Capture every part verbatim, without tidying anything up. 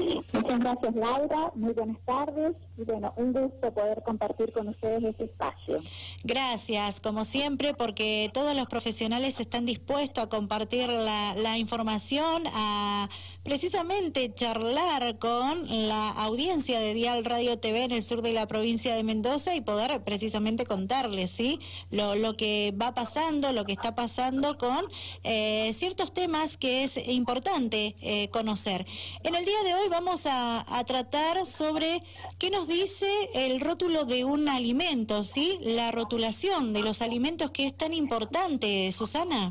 Muchas gracias, Laura. Muy buenas tardes. Y bueno, un gusto poder compartir con ustedes este espacio. Gracias, como siempre, porque todos los profesionales están dispuestos a compartir la, la información, a precisamente charlar con la audiencia de Dial Radio T V en el sur de la provincia de Mendoza y poder precisamente contarles, ¿sí?, lo, lo que va pasando, lo que está pasando con eh, ciertos temas que es importante eh, conocer. En el día de hoy vamos a, a tratar sobre qué nos dice el rótulo de un alimento, ¿sí?, la rotulación de los alimentos, que es tan importante, Susana.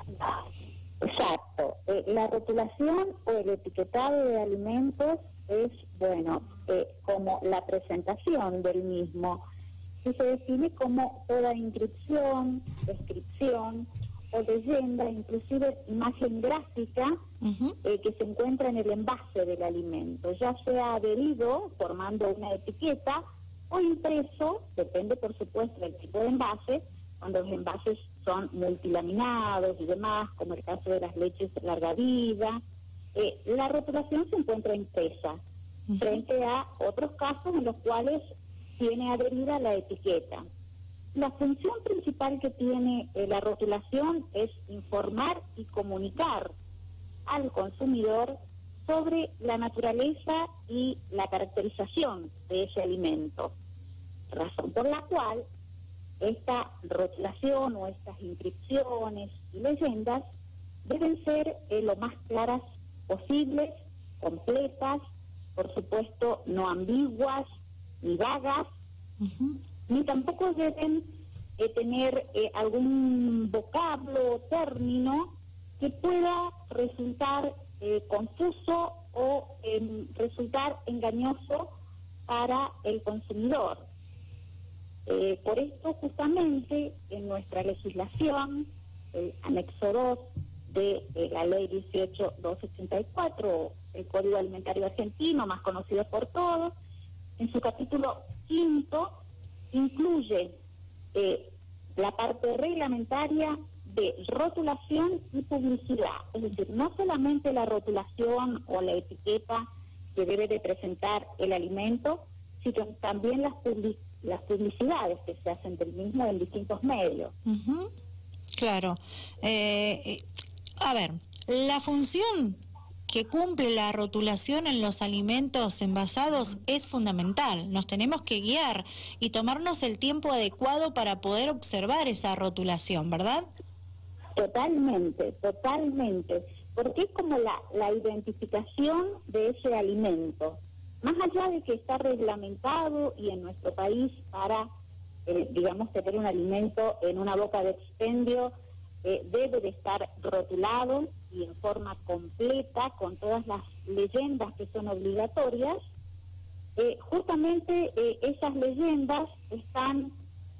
Exacto. Eh, la rotulación o el etiquetado de alimentos es, bueno, eh, como la presentación del mismo, y se define como toda inscripción, descripción o leyenda, inclusive imagen gráfica, uh-huh. eh, que se encuentra en el envase del alimento, ya sea adherido formando una etiqueta o impreso, depende por supuesto del tipo de envase, cuando los envases son multilaminados y demás, como el caso de las leches de larga vida. Eh, la rotulación se encuentra impresa, uh-huh. frente a otros casos en los cuales tiene adherida la etiqueta. La función principal que tiene eh, la rotulación es informar y comunicar al consumidor sobre la naturaleza y la caracterización de ese alimento, razón por la cual esta rotulación o estas inscripciones y leyendas deben ser eh, lo más claras posibles, completas, por supuesto no ambiguas ni vagas, uh-huh. ni tampoco deben eh, tener eh, algún vocablo o término que pueda resultar eh, confuso o eh, resultar engañoso para el consumidor. Eh, por esto, justamente, en nuestra legislación, el anexo dos de eh, la ley dieciocho mil doscientos ochenta y cuatro, el Código Alimentario Argentino, más conocido por todos, en su capítulo quinto, incluye eh, la parte reglamentaria de rotulación y publicidad. Es decir, no solamente la rotulación o la etiqueta que debe de presentar el alimento, sino también las publicidades. las publicidades que se hacen del mismo en distintos medios. Uh-huh. Claro. Eh, a ver, la función que cumple la rotulación en los alimentos envasados es fundamental. Nos tenemos que guiar y tomarnos el tiempo adecuado para poder observar esa rotulación, ¿verdad? Totalmente, totalmente. Porque es como la, la identificación de ese alimento. Más allá de que está reglamentado y en nuestro país para, eh, digamos, tener un alimento en una boca de expendio, eh, debe de estar rotulado y en forma completa, con todas las leyendas que son obligatorias, eh, justamente eh, esas leyendas están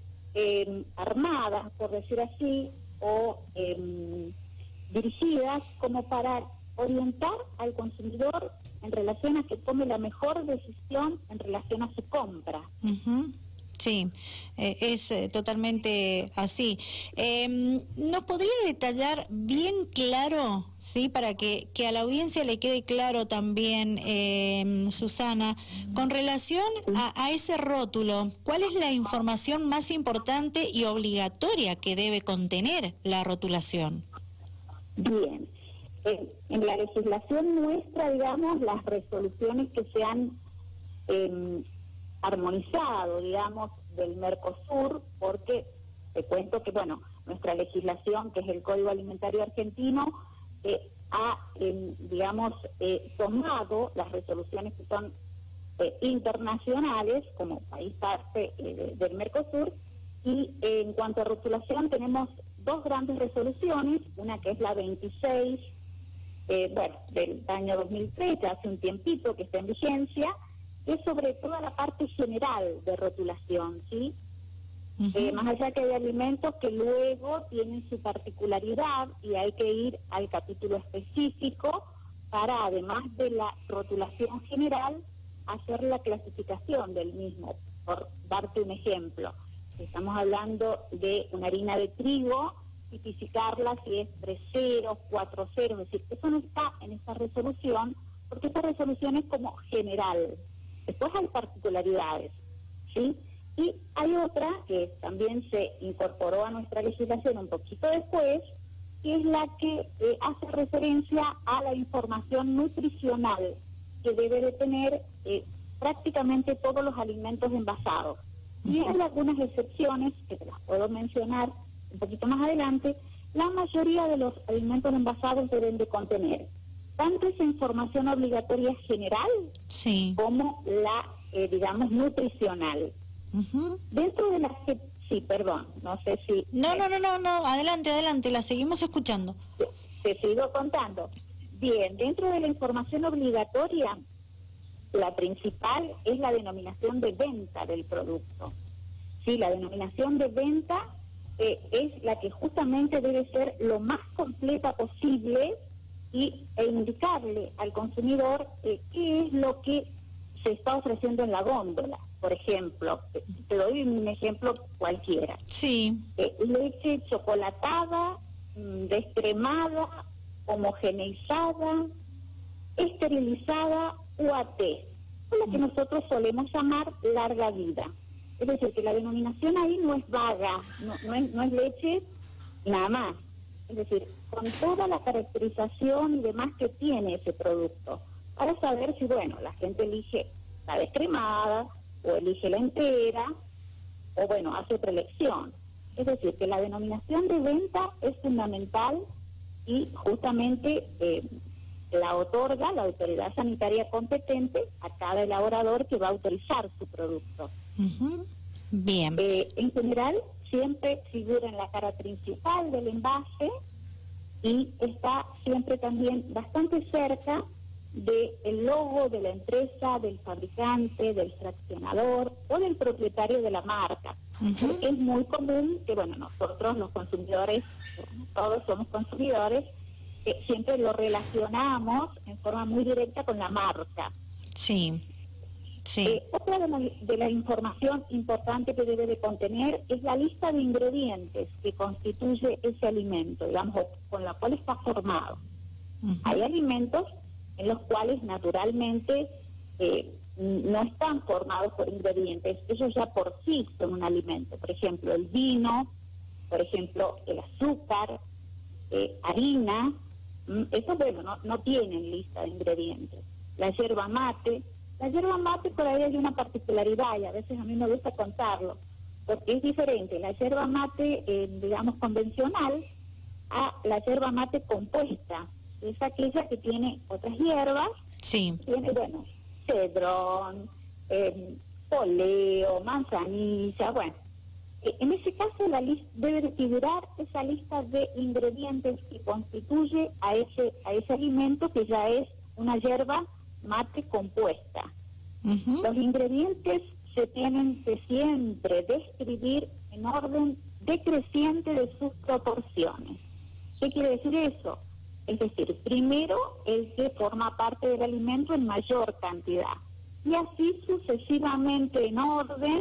eh, armadas, por decir así, o eh, dirigidas como para orientar al consumidor en relación a que tome la mejor decisión en relación a su compra. Uh-huh. Sí, eh, es eh, totalmente así. Eh, ¿Nos podría detallar bien claro, sí, para que, que a la audiencia le quede claro también, eh, Susana, con relación a, a ese rótulo, cuál es la información más importante y obligatoria que debe contener la rotulación? Bien. En, en la legislación nuestra, digamos, las resoluciones que se han eh, armonizado, digamos, del Mercosur, porque te cuento que, bueno, nuestra legislación, que es el Código Alimentario Argentino, eh, ha, eh, digamos, eh, tomado las resoluciones que son eh, internacionales, como país parte eh, de, del Mercosur, y eh, en cuanto a rotulación tenemos dos grandes resoluciones, una que es la veintiséis, Eh, bueno, del año dos mil tres, ya hace un tiempito que está en vigencia, que es sobre toda la parte general de rotulación, ¿sí? Uh-huh. Eh, más allá que hay alimentos que luego tienen su particularidad y hay que ir al capítulo específico para, además de la rotulación general, hacer la clasificación del mismo. Por darte un ejemplo, estamos hablando de una harina de trigo, tipificarla si es tres ceros, cuatro ceros, es decir, eso no está en esa resolución porque esta resolución es como general. Después hay particularidades, ¿sí? Y hay otra que también se incorporó a nuestra legislación un poquito después, que es la que eh, hace referencia a la información nutricional que debe de tener eh, prácticamente todos los alimentos envasados. Y hay algunas excepciones que te las puedo mencionar un poquito más adelante. La mayoría de los alimentos envasados deben de contener tanto esa información obligatoria general, sí, como la, eh, digamos, nutricional. Uh-huh. Dentro de la... Sí, perdón, no sé si... No, no, no, no, no, adelante, adelante, la seguimos escuchando. Te sigo contando. Bien, dentro de la información obligatoria, la principal es la denominación de venta del producto. Sí, la denominación de venta eh, es la que justamente debe ser lo más completa posible y e indicarle al consumidor eh, qué es lo que se está ofreciendo en la góndola. Por ejemplo, te, te doy un ejemplo cualquiera. Sí. Eh, leche chocolatada, mmm, descremada, homogeneizada, esterilizada U A T, es la que nosotros solemos llamar larga vida. Es decir, que la denominación ahí no es vaga, no, no, es, no es leche nada más. Es decir, con toda la caracterización y demás que tiene ese producto, para saber si, bueno, la gente elige la descremada, o elige la entera, o bueno, hace otra elección. Es decir, que la denominación de venta es fundamental y justamente eh, la otorga la autoridad sanitaria competente a cada elaborador que va a autorizar su producto. Uh-huh. Bien. Eh, en general, siempre figura en la cara principal del envase y está siempre también bastante cerca del logo de la empresa, del fabricante, del fraccionador o del propietario de la marca. Uh-huh. Es muy común que, bueno, nosotros los consumidores, todos somos consumidores, eh, siempre lo relacionamos en forma muy directa con la marca. Sí. Sí. Eh, otra de la, de la información importante que debe de contener es la lista de ingredientes que constituye ese alimento, digamos, con la cual está formado. Uh-huh. Hay alimentos en los cuales naturalmente eh, no están formados por ingredientes, ellos ya por sí son un alimento. Por ejemplo, el vino, por ejemplo, el azúcar, eh, harina, eso, bueno, no, no tienen lista de ingredientes. La yerba mate, la yerba mate por ahí hay una particularidad y a veces a mí me gusta contarlo, porque es diferente la yerba mate, eh, digamos, convencional, a la yerba mate compuesta. Es aquella que tiene otras hierbas, sí. Tiene, bueno, cedrón, eh, poleo, manzanilla, bueno. En ese caso la lista debe de figurar esa lista de ingredientes que constituye a ese a ese alimento que ya es una yerba mate compuesta. Uh-huh. Los ingredientes se tienen que siempre describir en orden decreciente de sus proporciones. ¿Qué quiere decir eso? Es decir, primero el que forma parte del alimento en mayor cantidad y así sucesivamente en orden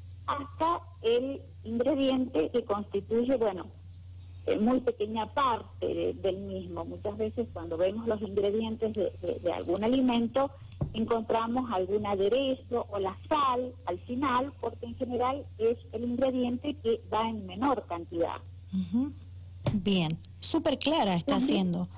hasta el ingrediente que constituye, bueno, muy pequeña parte de, del mismo. Muchas veces cuando vemos los ingredientes de, de, de algún alimento encontramos algún aderezo o la sal al final, porque en general es el ingrediente que va en menor cantidad. Uh-huh. Bien, súper clara está también, siendo.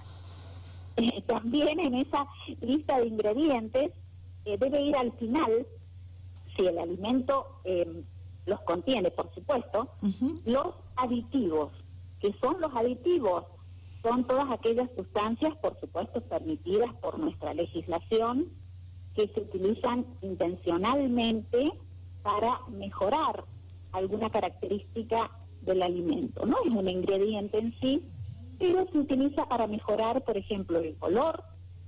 Eh, también en esa lista de ingredientes eh, debe ir al final, si el alimento eh, los contiene, por supuesto, uh-huh. los aditivos. ¿Qué son los aditivos? Son todas aquellas sustancias, por supuesto, permitidas por nuestra legislación, que se utilizan intencionalmente para mejorar alguna característica del alimento. No es un ingrediente en sí, pero se utiliza para mejorar, por ejemplo, el color,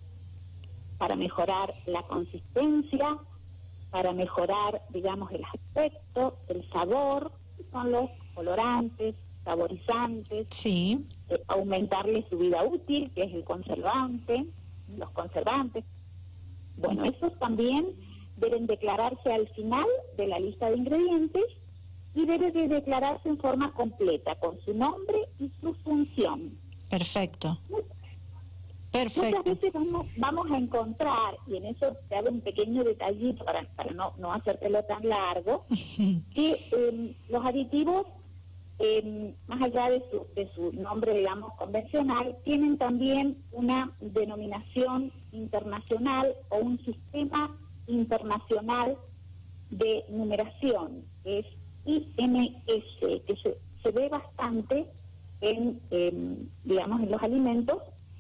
para mejorar la consistencia, para mejorar, digamos, el aspecto, el sabor, son los colorantes, saborizantes, sí. eh, aumentarle su vida útil, que es el conservante, los conservantes. Bueno, esos también deben declararse al final de la lista de ingredientes y debe de declararse en forma completa, con su nombre y su función. Perfecto. Perfecto. Muchas veces vamos, vamos a encontrar, y en eso te hago un pequeño detallito para, para no, no hacértelo tan largo, que eh, los aditivos, eh, más allá de su, de su nombre, digamos, convencional, tienen también una denominación internacional o un sistema internacional de numeración, que es I N S, que se, se ve bastante en, eh, digamos, en los alimentos,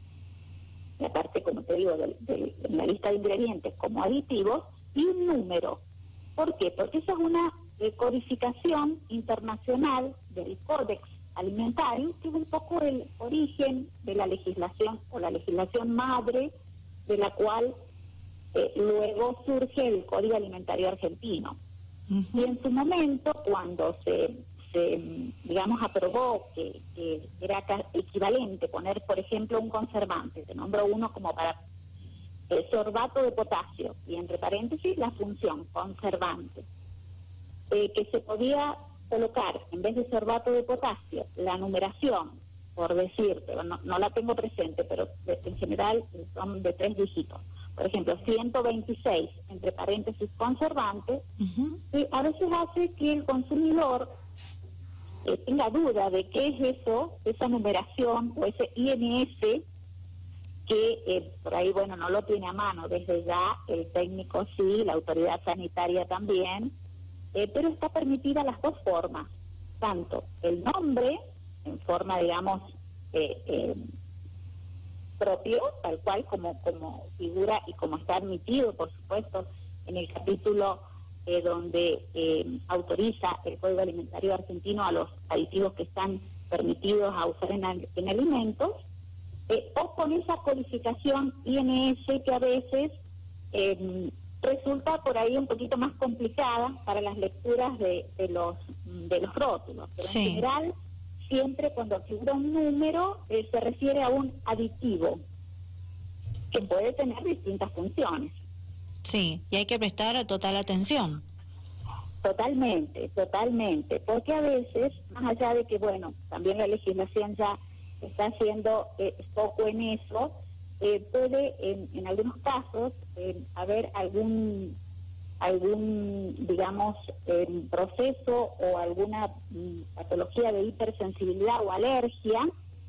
y aparte, como te digo, de, de, en la lista de ingredientes como aditivos, y un número. ¿Por qué? Porque esa es una eh, codificación internacional del Códex Alimentario, que es un poco el origen de la legislación, o la legislación madre, de la cual eh, luego surge el Código Alimentario Argentino. Uh-huh. Y en su momento, cuando se, se digamos, aprobó que, que era equivalente poner, por ejemplo, un conservante, te nombro uno como para eh, sorbato de potasio, y entre paréntesis la función conservante, eh, que se podía colocar, en vez de sorbato de potasio, la numeración, por decir, pero no, no la tengo presente, pero de, en general son de tres dígitos. Por ejemplo, ciento veintiséis, entre paréntesis, conservante, uh-huh. y a veces hace que el consumidor eh, tenga duda de qué es eso, esa numeración o ese I N S, que eh, por ahí, bueno, no lo tiene a mano. Desde ya el técnico sí, la autoridad sanitaria también, eh, pero está permitida las dos formas, tanto el nombre, en forma, digamos, eh, eh, propio, tal cual como como figura y como está admitido, por supuesto, en el capítulo eh, donde eh, autoriza el Código Alimentario Argentino a los aditivos que están permitidos a usar en, en alimentos, eh, o con esa codificación I N S que a veces eh, resulta por ahí un poquito más complicada para las lecturas de, de los de los rótulos, pero sí. En general siempre cuando figura un número eh, se refiere a un aditivo que puede tener distintas funciones. Sí, y hay que prestar total atención. Totalmente, totalmente, porque a veces, más allá de que, bueno, también la legislación ya está haciendo eh, foco en eso, eh, puede en, en algunos casos eh, haber algún algún, digamos, eh, proceso o alguna mm, patología de hipersensibilidad o alergia,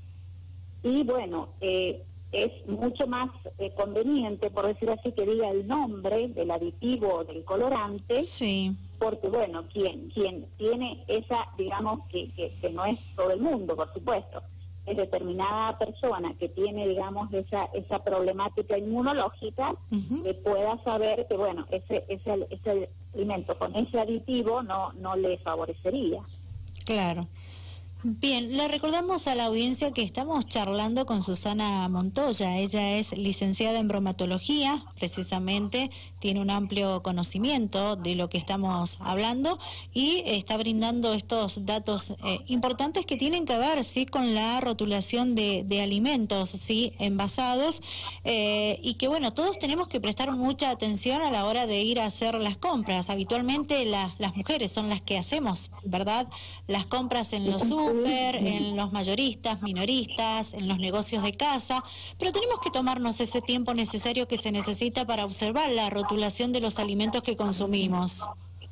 y bueno, eh, es mucho más eh, conveniente, por decir así, que diga el nombre del aditivo o del colorante, sí. Porque bueno, quien quien tiene esa, digamos, que, que, que no es todo el mundo, por supuesto, es determinada persona que tiene, digamos, esa esa problemática inmunológica, uh-huh. que pueda saber que, bueno, ese ese ese alimento con ese aditivo no no le favorecería. Claro. Bien, le recordamos a la audiencia que estamos charlando con Susana Montoya. Ella es licenciada en bromatología, precisamente tiene un amplio conocimiento de lo que estamos hablando y está brindando estos datos eh, importantes que tienen que ver, sí, con la rotulación de, de alimentos, sí, envasados, eh, y que, bueno, todos tenemos que prestar mucha atención a la hora de ir a hacer las compras. Habitualmente la, las mujeres son las que hacemos, ¿verdad?, las compras en los súper, en los mayoristas, minoristas, en los negocios de casa, pero tenemos que tomarnos ese tiempo necesario que se necesita para observar la rotulación de los alimentos que consumimos.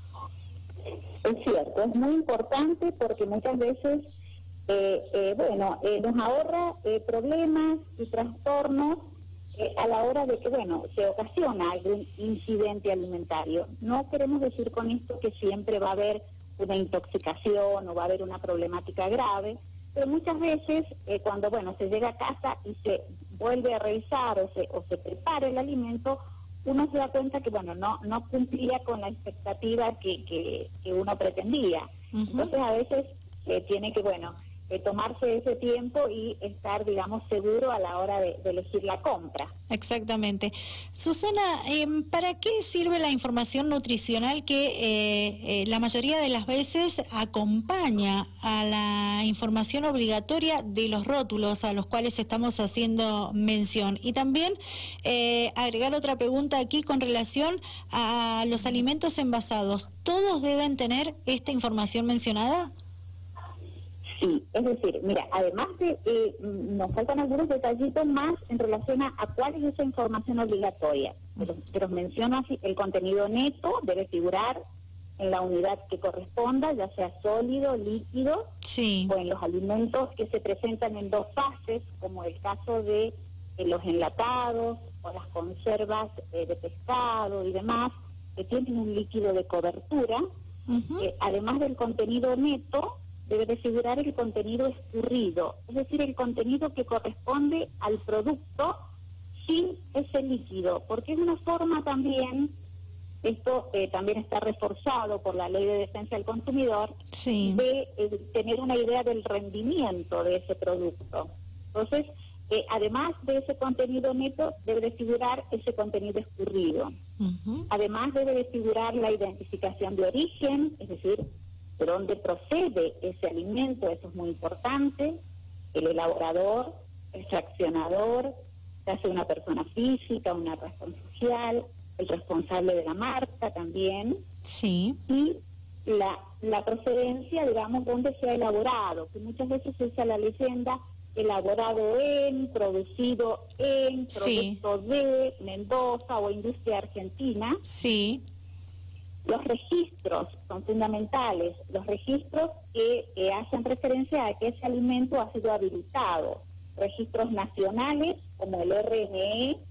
Es cierto, es muy importante porque muchas veces, eh, eh, bueno, eh, nos ahorra eh, problemas y trastornos eh, a la hora de que, bueno, se ocasiona algún incidente alimentario. No queremos decir con esto que siempre va a haber una intoxicación o va a haber una problemática grave, pero muchas veces eh, cuando, bueno, se llega a casa y se vuelve a revisar o se, o se prepara el alimento, uno se da cuenta que, bueno, no no cumplía con la expectativa que, que, que uno pretendía. Uh-huh. Entonces, a veces eh, tiene que, bueno, eh, tomarse ese tiempo y estar, digamos, seguro a la hora de, de elegir la compra. Exactamente. Susana, eh, ¿para qué sirve la información nutricional que eh, eh, la mayoría de las veces acompaña a la información obligatoria de los rótulos a los cuales estamos haciendo mención? Y también eh, agregar otra pregunta aquí con relación a los alimentos envasados. ¿Todos deben tener esta información mencionada? Sí, es decir, mira, además de, eh, nos faltan algunos detallitos más en relación a, a cuál es esa información obligatoria. Pero, pero menciono así, el contenido neto debe figurar en la unidad que corresponda, ya sea sólido, líquido, sí, o en los alimentos que se presentan en dos fases, como el caso de eh, los enlatados o las conservas eh, de pescado y demás, que tienen un líquido de cobertura. Uh-huh. eh, además del contenido neto, debe de figurar el contenido escurrido, es decir, el contenido que corresponde al producto sin ese líquido, porque es una forma también, esto eh, también está reforzado por la Ley de Defensa del Consumidor, sí. de eh, tener una idea del rendimiento de ese producto. Entonces, eh, además de ese contenido neto, debe de figurar ese contenido escurrido. Uh-huh. Además debe de figurar la identificación de origen, es decir, de dónde procede ese alimento, eso es muy importante, el elaborador, el fraccionador, ya sea una persona física, una razón social, el responsable de la marca también, sí. y la, la procedencia, digamos, dónde se ha elaborado, que muchas veces se usa la leyenda elaborado en, producido en, sí. producto de Mendoza o industria argentina. Sí. Los registros son fundamentales, los registros que, que hacen referencia a que ese alimento ha sido habilitado, registros nacionales como el R N E,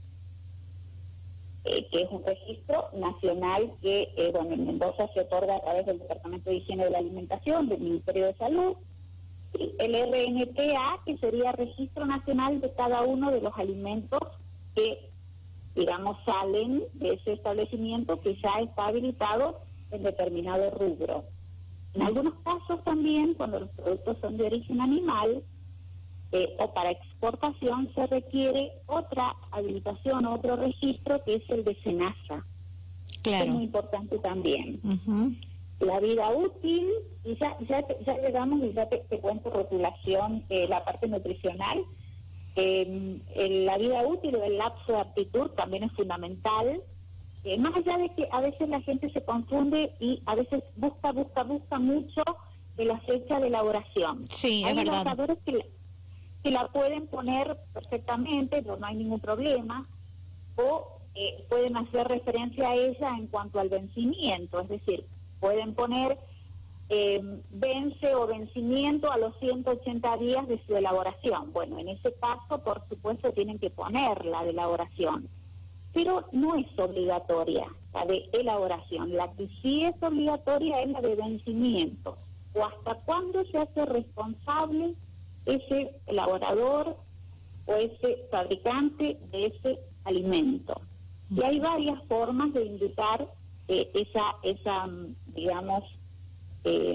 eh, que es un registro nacional que, eh, bueno, en Mendoza se otorga a través del Departamento de Higiene de la Alimentación, del Ministerio de Salud, y el R N T A, que sería registro nacional de cada uno de los alimentos que, digamos, salen de ese establecimiento que ya está habilitado en determinado rubro. En algunos casos también, cuando los productos son de origen animal eh, o para exportación, se requiere otra habilitación, otro registro, que es el de SENASA. Claro. Es muy importante también. Uh-huh. La vida útil, y ya, ya, ya llegamos y ya te, te cuento rotulación, eh, la parte nutricional. Eh, en la vida útil o el lapso de aptitud también es fundamental, eh, más allá de que a veces la gente se confunde y a veces busca, busca, busca mucho de la fecha de elaboración. Sí, hay es verdad. elaboradores que la, que la pueden poner perfectamente, no, no hay ningún problema, o eh, pueden hacer referencia a ella en cuanto al vencimiento, es decir, pueden poner Eh, vence o vencimiento a los ciento ochenta días de su elaboración. Bueno, en ese caso, por supuesto, tienen que poner la de elaboración, pero no es obligatoria la de elaboración. La que sí es obligatoria es la de vencimiento, o hasta cuándo se hace responsable ese elaborador o ese fabricante de ese alimento. Y hay varias formas de indicar eh, esa, esa, digamos, Eh,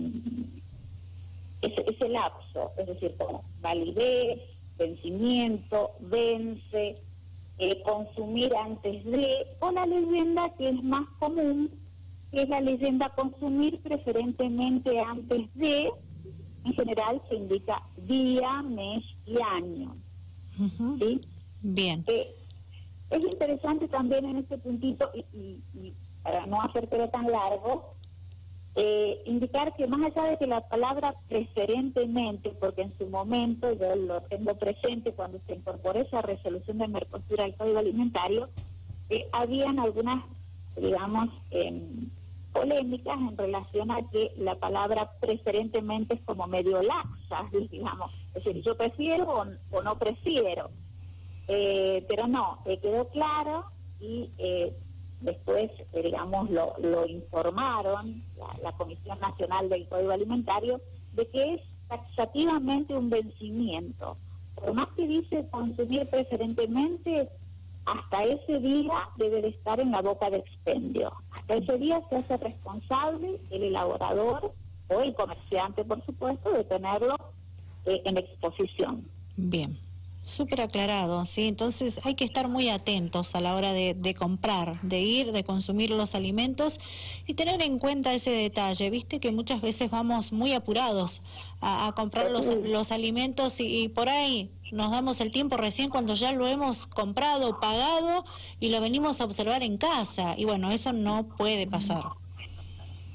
ese, ese lapso, es decir, como validez, vencimiento, vence, eh, consumir antes de, o la leyenda que es más común, que es la leyenda consumir preferentemente antes de. En general se indica día, mes y año. Uh-huh. ¿Sí? Bien. Eh, es interesante también en este puntito, y, y, y para no hacértelo tan largo, Eh, indicar que más allá de que la palabra preferentemente, porque en su momento yo lo tengo presente cuando se incorporó esa resolución de Mercosur al Código Alimentario, eh, habían algunas, digamos, eh, polémicas en relación a que la palabra preferentemente es como medio laxa, digamos, es decir, yo prefiero o, o no prefiero, eh, pero no, eh, quedó claro y eh, después, eh, digamos, lo, lo informaron la, la Comisión Nacional del Código Alimentario de que es taxativamente un vencimiento. Por más que dice consumir preferentemente, hasta ese día debe de estar en la boca de expendio. Hasta ese día se hace responsable el elaborador o el comerciante, por supuesto, de tenerlo eh, en exposición. Bien. Súper aclarado, sí. Entonces hay que estar muy atentos a la hora de, de comprar, de ir, de consumir los alimentos y tener en cuenta ese detalle. Viste que muchas veces vamos muy apurados a, a comprar los, los alimentos y, y por ahí nos damos el tiempo recién cuando ya lo hemos comprado, pagado y lo venimos a observar en casa. Y bueno, eso no puede pasar.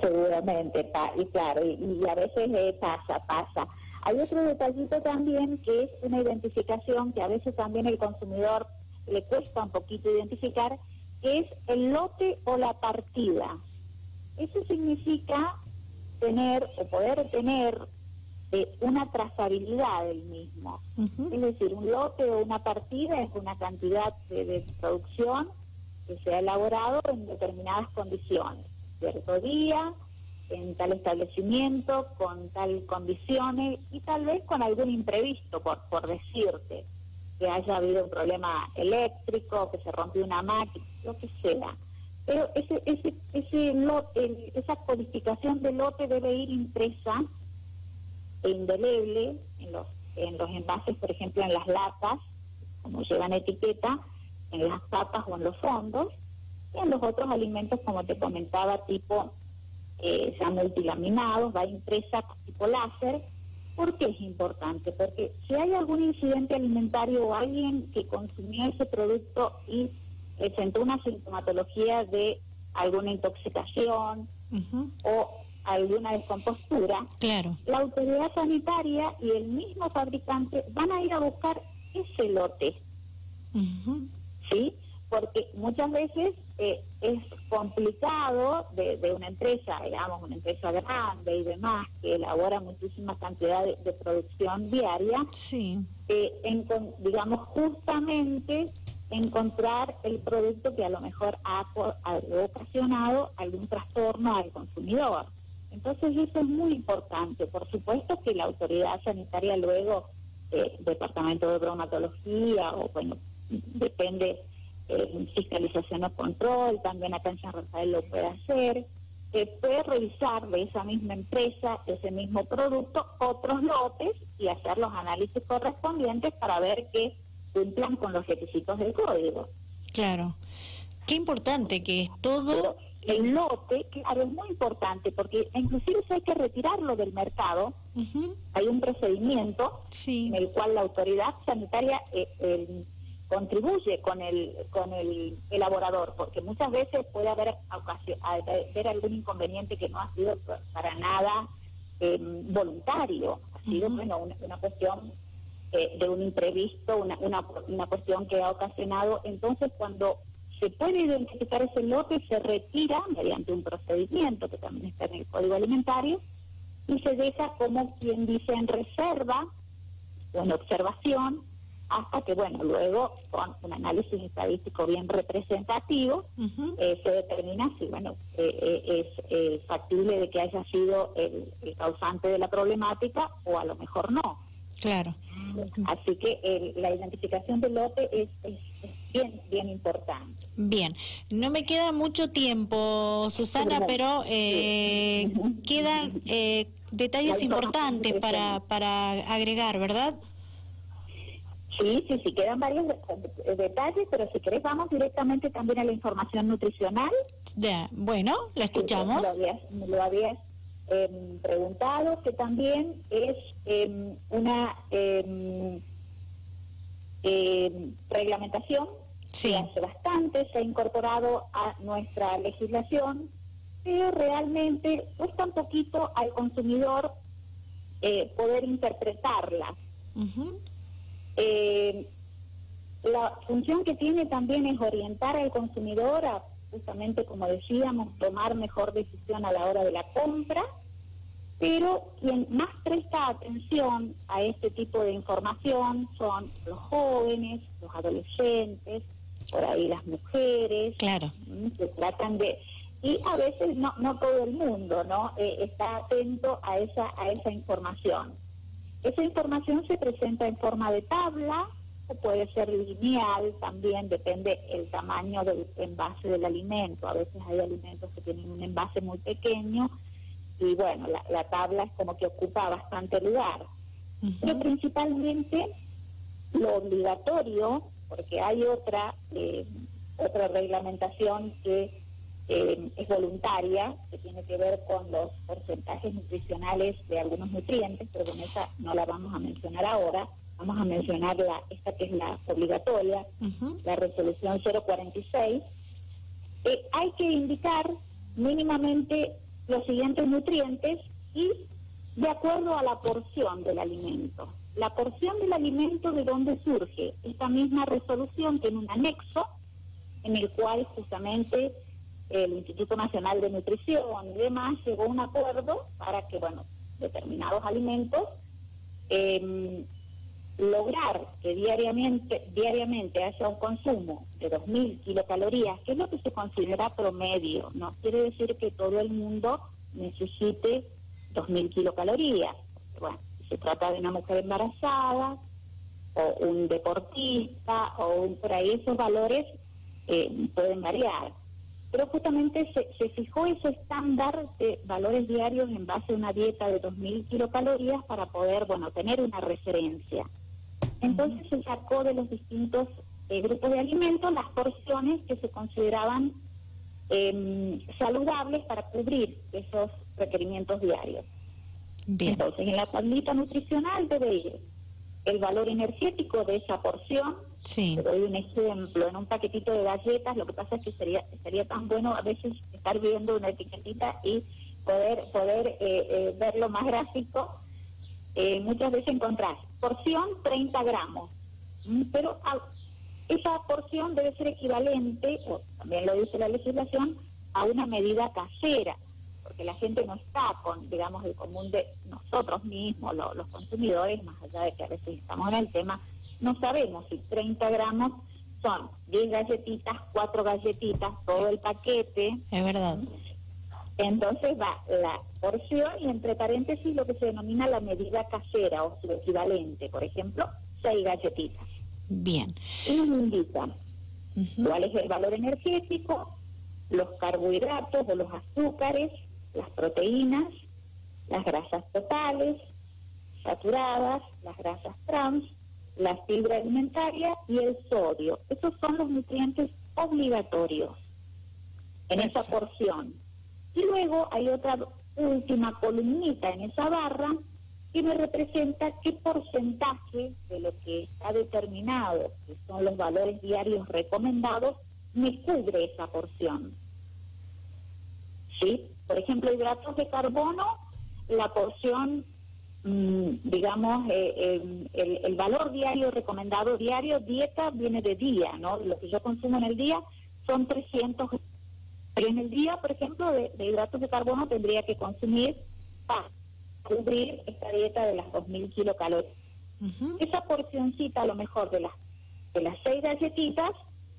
Seguramente, pa, y claro, y, y a veces eh, pasa, pasa. Hay otro detallito también que es una identificación que a veces también el consumidor le cuesta un poquito identificar, que es el lote o la partida. Eso significa tener o poder tener eh, una trazabilidad del mismo. Uh-huh. Es decir, un lote o una partida es una cantidad de, de producción que se ha elaborado en determinadas condiciones. Cierto día, en tal establecimiento, con tal condiciones y tal vez con algún imprevisto, por, por decirte, que haya habido un problema eléctrico, que se rompió una máquina, lo que sea. Pero ese, ese, ese lote, el, esa codificación del lote debe ir impresa e indeleble en los, en los envases, por ejemplo, en las latas, como llevan etiqueta, en las tapas o en los fondos, y en los otros alimentos, como te comentaba, tipo eh, ya multilaminados, va impresa tipo láser. ¿Por qué es importante? Porque si hay algún incidente alimentario o alguien que consumió ese producto y presentó una sintomatología de alguna intoxicación uh-huh. o alguna descompostura, claro, la autoridad sanitaria y el mismo fabricante van a ir a buscar ese lote. Uh-huh. ¿Sí? Porque muchas veces eh, es complicado de, de una empresa, digamos, una empresa grande y demás, que elabora muchísima cantidad de, de producción diaria, sí. eh, en, digamos, justamente encontrar el producto que a lo mejor ha, ha ocasionado algún trastorno al consumidor. Entonces eso es muy importante. Por supuesto que la autoridad sanitaria luego, eh, Departamento de Bromatología, o bueno, depende... Eh, fiscalización o control, también acá en San Rafael lo puede hacer, eh, puede revisar de esa misma empresa, ese mismo producto, otros lotes y hacer los análisis correspondientes para ver que cumplan con los requisitos del código. Claro. Qué importante que es todo... Pero el lote, claro, es muy importante, porque inclusive si hay que retirarlo del mercado, uh-huh. hay un procedimiento sí. en el cual la autoridad sanitaria... Eh, el, contribuye con el con el elaborador, porque muchas veces puede haber ocasión, haber algún inconveniente que no ha sido para nada eh, voluntario, ha sido uh-huh. bueno una, una cuestión eh, de un imprevisto, una, una una cuestión que ha ocasionado. Entonces, cuando se puede identificar ese lote, se retira mediante un procedimiento que también está en el Código Alimentario y se deja, como quien dice, en reserva o en observación, hasta que, bueno, luego con un análisis estadístico bien representativo, uh-huh. eh, se determina si, bueno, eh, eh, es eh, factible de que haya sido el, el causante de la problemática o a lo mejor no. Claro. Así que el, la identificación del lote es, es, es bien, bien importante. Bien, no me queda mucho tiempo, Susana, pero eh, sí. uh-huh. quedan eh, detalles importantes para, para agregar, ¿verdad? Sí, sí, sí, quedan varios de, detalles, pero si querés vamos directamente también a la información nutricional. Ya, bueno, la escuchamos. Sí, me lo habías, me lo habías eh, preguntado, que también es eh, una eh, eh, reglamentación sí. que hace bastante, se ha incorporado a nuestra legislación, pero realmente cuesta un poquito al consumidor eh, poder interpretarla. Uh-huh. Eh, la función que tiene también es orientar al consumidor a, justamente como decíamos, tomar mejor decisión a la hora de la compra, pero quien más presta atención a este tipo de información son los jóvenes, los adolescentes, por ahí las mujeres, claro, que tratan de... Y a veces no no todo el mundo no eh, está atento a esa a esa información. Esa información se presenta en forma de tabla o puede ser lineal, también depende el tamaño del envase del alimento. A veces hay alimentos que tienen un envase muy pequeño y bueno, la, la tabla es como que ocupa bastante lugar. Uh-huh. Pero principalmente lo obligatorio, porque hay otra eh, otra reglamentación que Eh, es voluntaria, que tiene que ver con los porcentajes nutricionales de algunos nutrientes, pero con esa no la vamos a mencionar ahora. Vamos a mencionar la esta que es la obligatoria, uh-huh. la resolución cero cuarenta y seis. Eh, hay que indicar mínimamente los siguientes nutrientes y de acuerdo a la porción del alimento. La porción del alimento, ¿de dónde surge? Esta misma resolución tiene un anexo en el cual justamente el Instituto Nacional de Nutrición y demás llegó a un acuerdo para que, bueno, determinados alimentos eh, lograr que diariamente diariamente haya un consumo de dos mil kilocalorías, que es lo que se considera promedio. No quiere decir que todo el mundo necesite dos mil kilocalorías. Bueno, si se trata de una mujer embarazada o un deportista o un, por ahí esos valores eh, pueden variar. Pero justamente se, se fijó ese estándar de valores diarios en base a una dieta de dos mil kilocalorías para poder, bueno, tener una referencia. Entonces se sacó de los distintos eh, grupos de alimentos las porciones que se consideraban eh, saludables para cubrir esos requerimientos diarios. Bien. Entonces, en la tablita nutricional debe ir el valor energético de esa porción. Sí. Te doy un ejemplo, en un paquetito de galletas, lo que pasa es que sería sería tan bueno a veces estar viendo una etiquetita y poder poder eh, eh, verlo más gráfico. Eh, muchas veces encontrás porción treinta gramos, pero a, esa porción debe ser equivalente, o también lo dice la legislación, a una medida casera, porque la gente no está con, digamos, el común de nosotros mismos, lo, los consumidores, más allá de que a veces estamos en el tema, no sabemos si treinta gramos son diez galletitas, cuatro galletitas, todo el paquete. Es verdad. Entonces va la porción y entre paréntesis lo que se denomina la medida casera o su equivalente, por ejemplo, seis galletitas. Bien. Y nos indica Uh-huh. cuál es el valor energético, los carbohidratos o los azúcares, las proteínas, las grasas totales, saturadas, las grasas trans, la fibra alimentaria y el sodio. Esos son los nutrientes obligatorios en esa porción. Y luego hay otra última columnita en esa barra que me representa qué porcentaje de lo que está determinado, que son los valores diarios recomendados, me cubre esa porción. ¿Sí? Por ejemplo, hidratos de carbono, la porción, mmm, digamos, eh, eh, el, el valor diario recomendado diario, dieta, viene de día, ¿no? Lo que yo consumo en el día son trescientos. Pero en el día, por ejemplo, de, de hidratos de carbono tendría que consumir para cubrir esta dieta de las dos mil kilocalorías. Uh-huh. Esa porcioncita, a lo mejor, de las, de las seis galletitas,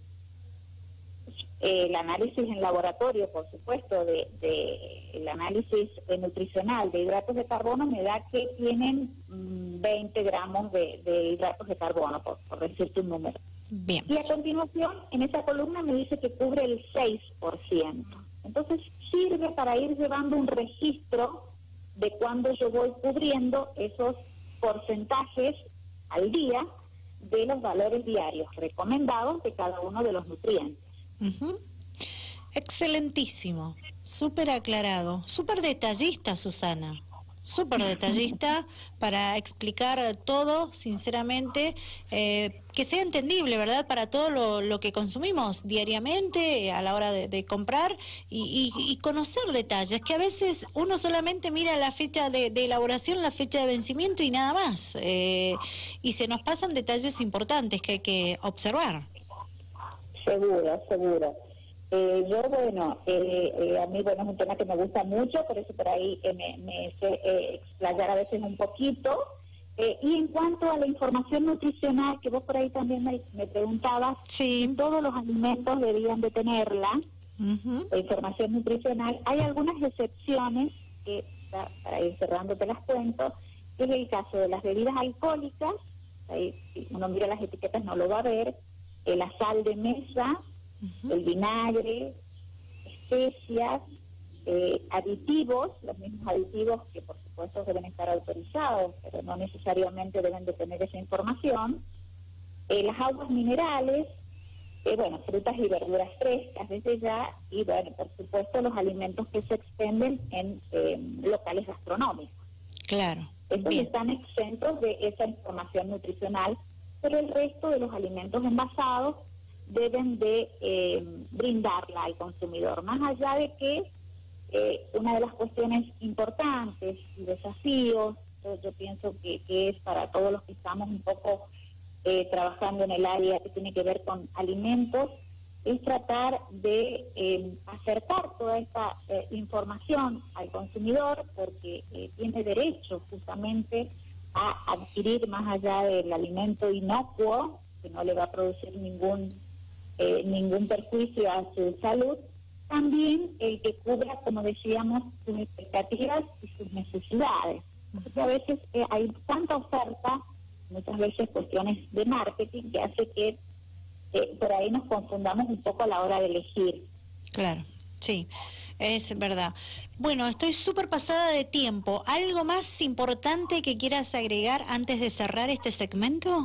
eh, el análisis en laboratorio, por supuesto, de, de el análisis eh, nutricional de hidratos de carbono me da que tienen mmm, veinte gramos de, de hidratos de carbono, por, por decirte un número. Bien. Y a continuación, en esa columna me dice que cubre el seis por ciento. Entonces, sirve para ir llevando un registro de cuando yo voy cubriendo esos porcentajes al día de los valores diarios recomendados de cada uno de los nutrientes. Uh-huh. Excelentísimo, súper aclarado, súper detallista, Susana. Súper detallista para explicar todo, sinceramente, eh, que sea entendible, ¿verdad? Para todo lo, lo que consumimos diariamente a la hora de, de comprar y, y, y conocer detalles, que a veces uno solamente mira la fecha de, de elaboración, la fecha de vencimiento y nada más. Eh, y se nos pasan detalles importantes que hay que observar. Seguro, seguro. Eh, yo, bueno, eh, eh, a mí, bueno, es un tema que me gusta mucho, por eso por ahí eh, me, me sé eh, explayar a veces un poquito. Eh, y en cuanto a la información nutricional, que vos por ahí también me, me preguntabas, sí. si todos los alimentos deberían de tenerla, uh-huh. la información nutricional, hay algunas excepciones, que para, para ir cerrando te las cuento, que es el caso de las bebidas alcohólicas, ahí si uno mira las etiquetas no lo va a ver, eh, la sal de mesa, Uh-huh. el vinagre, especias, eh, aditivos, los mismos aditivos que por supuesto deben estar autorizados, pero no necesariamente deben de tener esa información, eh, las aguas minerales, eh, bueno, frutas y verduras frescas desde ya, y bueno, por supuesto los alimentos que se expenden en eh, locales gastronómicos. Claro. Estos Bien. Están exentos de esa información nutricional, pero el resto de los alimentos envasados deben de eh, brindarla al consumidor, más allá de que eh, una de las cuestiones importantes y desafíos, yo, yo pienso que, que es para todos los que estamos un poco eh, trabajando en el área que tiene que ver con alimentos, es tratar de eh, acercar toda esta eh, información al consumidor, porque eh, tiene derecho justamente a adquirir, más allá del alimento inocuo, que no le va a producir ningún eh, ningún perjuicio a su salud, también el que cubra, como decíamos, sus expectativas y sus necesidades. Porque a veces eh, hay tanta oferta, muchas veces cuestiones de marketing, que hace que eh, por ahí nos confundamos un poco a la hora de elegir. Claro, sí, es verdad. Bueno, estoy súper pasada de tiempo. ¿Algo más importante que quieras agregar antes de cerrar este segmento?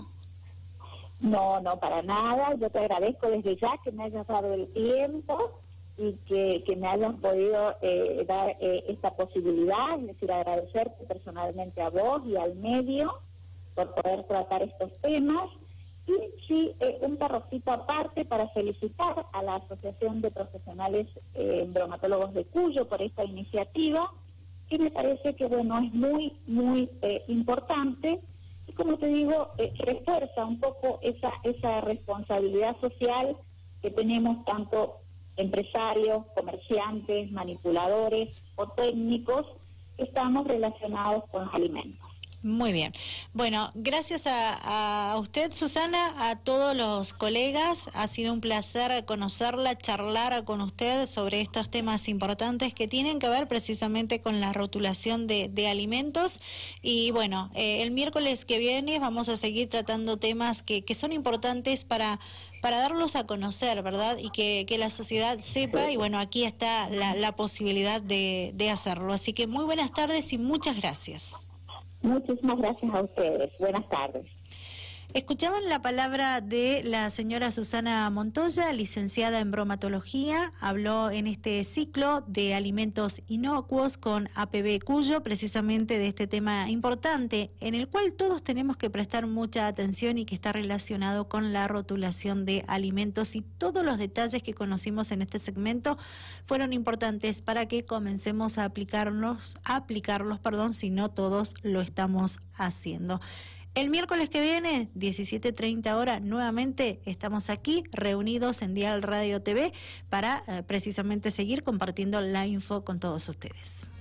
No, no, para nada. Yo te agradezco desde ya que me hayas dado el tiempo y que, que me hayas podido eh, dar eh, esta posibilidad, es decir, agradecerte personalmente a vos y al medio por poder tratar estos temas. Y sí, eh, un parrafito aparte para felicitar a la Asociación de Profesionales eh, Bromatólogos de Cuyo por esta iniciativa, que me parece que, bueno, es muy, muy eh, importante. Y como te digo, eh, refuerza un poco esa, esa responsabilidad social que tenemos tanto empresarios, comerciantes, manipuladores o técnicos que estamos relacionados con los alimentos. Muy bien. Bueno, gracias a, a usted, Susana, a todos los colegas. Ha sido un placer conocerla, charlar con usted sobre estos temas importantes que tienen que ver precisamente con la rotulación de, de alimentos. Y bueno, eh, el miércoles que viene vamos a seguir tratando temas que, que son importantes para... para darlos a conocer, ¿verdad? Y que, que la sociedad sepa, y bueno, aquí está la, la posibilidad de, de hacerlo. Así que muy buenas tardes y muchas gracias. Muchísimas gracias a ustedes. Buenas tardes. Escuchaban la palabra de la señora Susana Montoya, licenciada en bromatología. Habló en este ciclo de alimentos inocuos con A P B Cuyo, precisamente de este tema importante, en el cual todos tenemos que prestar mucha atención y que está relacionado con la rotulación de alimentos. Y todos los detalles que conocimos en este segmento fueron importantes para que comencemos a aplicarnos, a aplicarlos, perdón, si no todos lo estamos haciendo. El miércoles que viene, diecisiete treinta horas, nuevamente estamos aquí reunidos en Dial Radio T V para eh, precisamente seguir compartiendo la info con todos ustedes.